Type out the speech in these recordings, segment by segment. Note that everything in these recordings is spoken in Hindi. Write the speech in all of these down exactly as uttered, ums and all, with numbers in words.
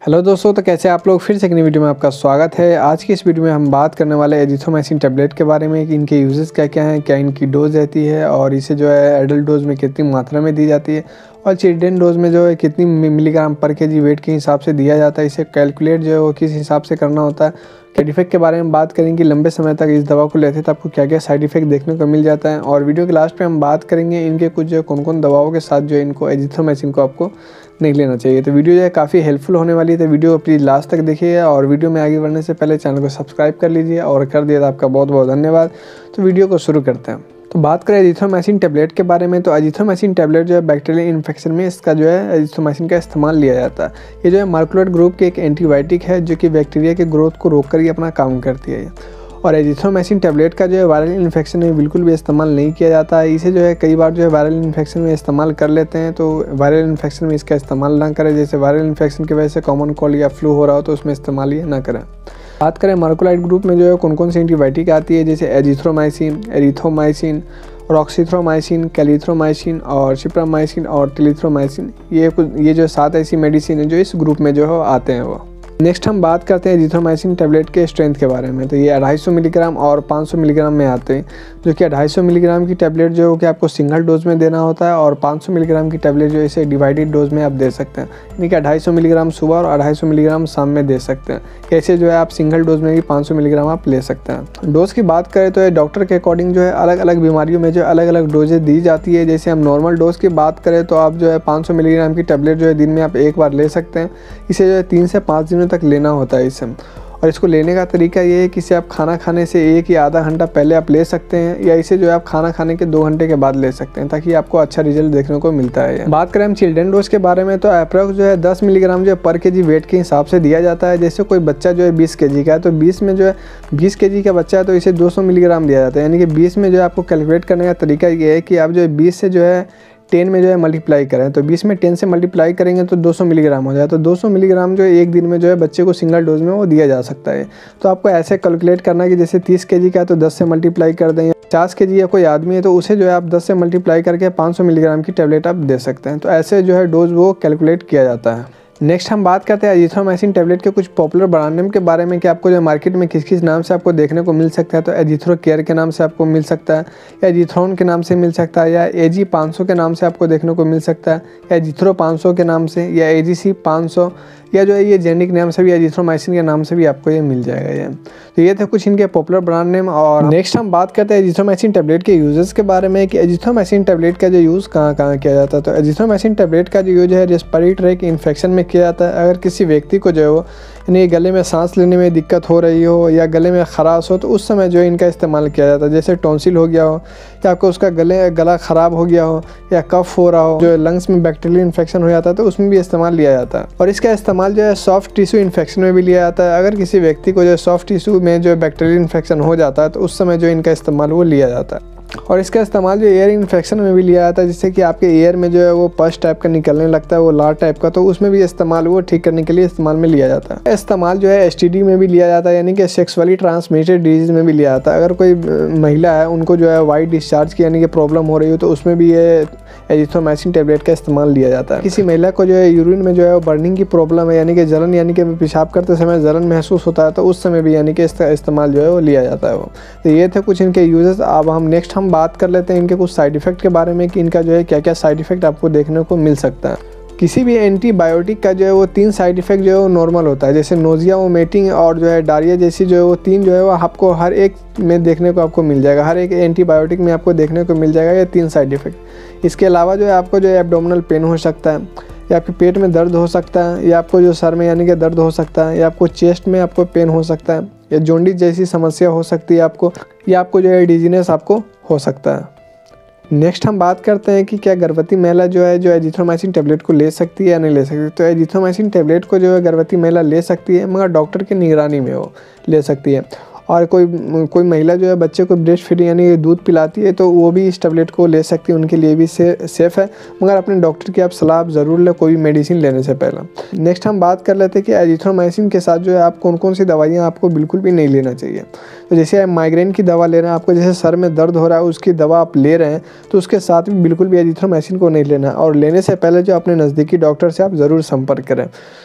हेलो दोस्तों, तो कैसे आप लोग। फिर से एक नई वीडियो में आपका स्वागत है। आज की इस वीडियो में हम बात करने वाले एजिथ्रोमाइसिन टैबलेट के बारे में कि इनके यूजेस क्या क्या हैं, क्या इनकी डोज रहती है और इसे जो है एडल्ट डोज में कितनी मात्रा में दी जाती है और चिल्ड्रन डोज में जो है कितनी मिलीग्राम पर केजी वेट के हिसाब से दिया जाता है। इसे कैलकुलेट जो है वो किस हिसाब से करना होता है। साइड इफेक्ट के बारे में बात करेंगे कि लंबे समय तक इस दवा को लेते हैं तो आपको क्या क्या साइड इफेक्ट देखने को मिल जाता है। और वीडियो के लास्ट पे हम बात करेंगे इनके कुछ जो कौन कौन दवाओं के साथ जो है इनको एजिथ्रोमाइसिन को आपको नहीं लेना चाहिए। तो वीडियो जो है काफ़ी हेल्पफुल होने वाली है, तो वीडियो प्लीज़ लास्ट तक देखिएगा। और वीडियो में आगे बढ़ने से पहले चैनल को सब्सक्राइब कर लीजिए और कर दिया तो आपका बहुत बहुत धन्यवाद। तो वीडियो को शुरू करते हैं। तो बात करें एजिथ्रोमाइसिन टैबलेट के बारे में, तो एजिथ्रोमाइसिन टैबलेट जो है बैक्टीरियल इन्फेक्शन में इसका जो है एजिथ्रोमाइसिन का इस्तेमाल लिया जाता है। ये जो है मार्कुलेट ग्रुप की एक एंटीबायोटिक है जो कि बैक्टीरिया के ग्रोथ को रोक कर ही अपना काम करती है। और एजिथ्रोमाइसिन टैबलेट का जो है वायरल इन्फेक्शन में बिल्कुल भी इस्तेमाल नहीं किया जाता है। इसे जो है कई बार जो है वायरल इन्फेक्शन में इस्तेमाल कर लेते हैं, तो वायरल इन्फेक्शन में इसका इस्तेमाल ना करें। जैसे वायरल इन्फेक्शन की वजह से कॉमन कोल्ड या फ्लू हो रहा हो तो उसमें इस्तेमाल ये ना करें। बात करें मार्कुलाइट ग्रुप में जो है कौन कौन सी एंटीबायोटिक आती है, जैसे एजिथ्रोमाइसिन, एरिथ्रोमाइसिन, रॉक्सीथ्रोमाइसिन, कैलिथ्रोमाइसिन और सिप्रामाइसिन और टेलिथ्रोमाइसिन। ये कुछ ये जो सात ऐसी मेडिसिन है जो इस ग्रुप में जो है आते हैं वो। नेक्स्ट हम बात करते हैं एजिथ्रोमाइसिन टैबलेट के स्ट्रेंथ के बारे में। तो ये ढाई सौ मिलीग्राम और पाँच सौ मिलीग्राम में आते हैं, जो कि ढाई सौ मिलीग्राम की टैबलेट जो है कि आपको सिंगल डोज में देना होता है और पाँच सौ मिलीग्राम की टैबलेट जो है इसे डिवाइडेड डोज में आप दे सकते हैं। यानी कि ढाई सौ मिलीग्राम सुबह और ढाई सौ मिलीग्राम शाम में दे सकते हैं। ऐसे जो है आप सिंगल डोज में भी पाँच सौ मिलीग्राम आप ले सकते हैं। डोज की बात करें तो डॉक्टर के अकॉर्डिंग जो है अलग अलग बीमारियों में जो अलग अलग डोजेज दी जाती है। जैसे हम नॉर्मल डोज की बात करें तो आप जो है पाँच सौ मिलीग्राम की टैबलेट जो है दिन में आप एक बार ले सकते हैं। इसे जो है तीन से पाँच दिनों तक लेना होता है इसे। और इसको लेने का तरीका ये है कि इसे आप खाना खाने से एक या आधा घंटा पहले आप ले सकते हैं, या इसे जो है आप खाना खाने के दो घंटे के बाद ले सकते हैं, ताकि आपको अच्छा रिजल्ट देखने को मिलता है। बात करें हम चिल्ड्रन डोज के बारे में, तो अप्रॉक्स जो है दस मिलीग्राम जो है पर केजी वेट के हिसाब से दिया जाता है। जैसे कोई बच्चा जो है बीस केजी का है तो बीस में जो है बीस केजी का बच्चा है तो इसे दो सौ मिलीग्राम दिया जाता है। यानी कि बीस में जो है आपको कैलकुलेट करने का तरीका ये है कि आप जो है बीस से जो है टेन में जो है मल्टीप्लाई करें, तो बीस में टेन से मल्टीप्लाई करेंगे तो दो सौ मिलीग्राम हो जाए। तो दो सौ मिलीग्राम जो है एक दिन में जो है बच्चे को सिंगल डोज में वो दिया जा सकता है। तो आपको ऐसे कैलकुलेट करना है कि जैसे तीस केजी का है तो दस से मल्टीप्लाई कर दें, पचास केजी या कोई आदमी है तो उसे जो है आप दस से मल्टीप्लाई करके पाँच सौ मिलीग्राम की टैबलेट आप दे सकते हैं। तो ऐसे जो है डोज वो कैलकुलेट किया जाता है। नेक्स्ट हम बात करते हैं एजिथ्रोमाइसिन टैबलेट के कुछ पॉपुलर ब्रांड नेम के बारे में कि आपको जो मार्केट में किस किस नाम से आपको देखने को मिल सकता है। तो एजिथ्रो केयर के नाम से आपको मिल सकता है, या एजिथ्रोन के नाम से मिल सकता है, या एजी पाँच सौ के नाम से आपको देखने को मिल सकता है, या एजिथ्रो पाँच सौ के नाम से, या एजीसी पाँच सौ, या जो है ये जेनिक नाम से भी एजिथ्रोमाइसिन के नाम से भी आपको ये मिल जाएगा ये। तो ये थे कुछ इनके पॉपुलर ब्रांड नेम। और नेक्स्ट हम बात करते हैं एजिथ्रोमाइसिन टैबलेट के यूजेस के बारे में कि एजिथ्रोमाइसिन टैबलेट का जो यूज़ कहाँ कहाँ किया जाता है। तो एजिथ्रोमाइसिन टैबलेट का जो यूज है रेस्पिरेटरी के इन्फेक्शन में किया जाता है। अगर किसी व्यक्ति को जो है वो यानी गले में सांस लेने में दिक्कत हो रही हो या गले में खराश हो तो उस समय जो है इनका इस्तेमाल किया जाता है। जैसे टॉन्सिल हो गया हो या आपको उसका गले गला ख़राब हो गया हो या कफ हो रहा हो, जो लंग्स में बैक्टीरियल इन्फेक्शन हो जाता है तो उसमें भी इस्तेमाल लिया जाता है। और इसका इस्तेमाल जो है सॉफ्ट टिश्यू इन्फेक्शन में भी लिया जाता है। अगर किसी व्यक्ति को जो है सॉफ्ट टिश्यू में जो बैक्टीरियल इन्फेक्शन हो जाता है तो उस समय जो इनका इस्तेमाल वो लिया जाता है। और इसका इस्तेमाल जो एयर इन्फेक्शन में भी लिया जाता है, जिससे कि आपके एयर में जो है वो पस टाइप का निकलने लगता है, वो लार टाइप का, तो उसमें भी इस्तेमाल वो ठीक करने के लिए इस्तेमाल में लिया जाता है। इस्तेमाल जो है एसटीडी में भी लिया जाता है, यानी कि सेक्सुअली ट्रांसमिटेड डिजीज में भी लिया जाता है। अगर कोई महिला है उनको जो है वाइट डिस्चार्ज की यानी कि प्रॉब्लम हो रही हो तो उसमें भी ये एजिथ्रोमाइसिन टैबलेट का इस्तेमाल लिया जाता है। किसी महिला को जो है यूरिन में जो है बर्निंग की प्रॉब्लम है, यानी कि जलन यानी कि पेशाब करते समय जलन महसूस होता है, तो उस समय भी यानी कि इसका इस्तेमाल जो है वो लिया जाता है वो। तो ये थे कुछ इनके यूजेस। अब हम नेक्स्ट हम बात कर लेते हैं इनके कुछ साइड इफेक्ट के बारे में कि इनका जो है क्या क्या साइड इफेक्ट आपको देखने को मिल सकता है। किसी भी एंटीबायोटिक का जो है वो तीन साइड इफेक्ट जो है वो नॉर्मल होता है, जैसे नोजिया, वोमिटिंग और जो है डायरिया जैसी जो है वो तीन जो है वो आपको हर एक में देखने को आपको मिल जाएगा। हर एक एंटीबायोटिक में आपको देखने को मिल जाएगा ये तीन साइड इफेक्ट। इसके अलावा जो है आपको जो है एब्डोमिनल पेन हो सकता है, या आपके पेट में दर्द हो सकता है, या आपको जो सर में यानी कि दर्द हो सकता है, या आपको चेस्ट में आपको पेन हो सकता है, या जॉन्डिस जैसी समस्या हो सकती है आपको, या आपको जो है डिजीनेस आपको हो सकता है। नेक्स्ट हम बात करते हैं कि क्या गर्भवती महिला जो है जो एजिथ्रोमाइसिन टैबलेट को ले सकती है या नहीं ले सकती। तो एजिथ्रोमाइसिन टैबलेट को जो है गर्भवती महिला ले सकती है, मगर डॉक्टर की निगरानी में वो ले सकती है। और कोई कोई महिला जो है बच्चे को ब्रेस्ट फीडिंग यानी दूध पिलाती है तो वो भी इस टैबलेट को ले सकती है, उनके लिए भी से, सेफ़ है, मगर अपने डॉक्टर की आप सलाह ज़रूर लें कोई भी मेडिसिन लेने से पहले। नेक्स्ट हम बात कर लेते हैं कि एजिथ्रोमाइसिन के साथ जो है आप कौन कौन सी दवाइयाँ आपको बिल्कुल भी नहीं लेना चाहिए। तो जैसे आप माइग्रेन की दवा ले रहे हैं, आपको जैसे सर में दर्द हो रहा है उसकी दवा आप ले रहे हैं तो उसके साथ भी बिल्कुल भी एजिथ्रोमाइसिन को नहीं लेना, और लेने से पहले जो अपने नज़दीकी डॉक्टर से आप ज़रूर संपर्क करें।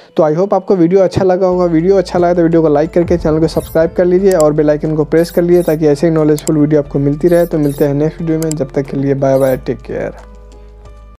तो आई होप आपको वीडियो अच्छा लगा होगा। वीडियो अच्छा लगा तो वीडियो को लाइक करके चैनल को सब्सक्राइब कर लीजिए और बेल आइकन को प्रेस कर लीजिए ताकि ऐसे ही नॉलेजफुल वीडियो आपको मिलती रहे। तो मिलते हैं नेक्स्ट वीडियो में, जब तक के लिए बाय बाय, टेक केयर।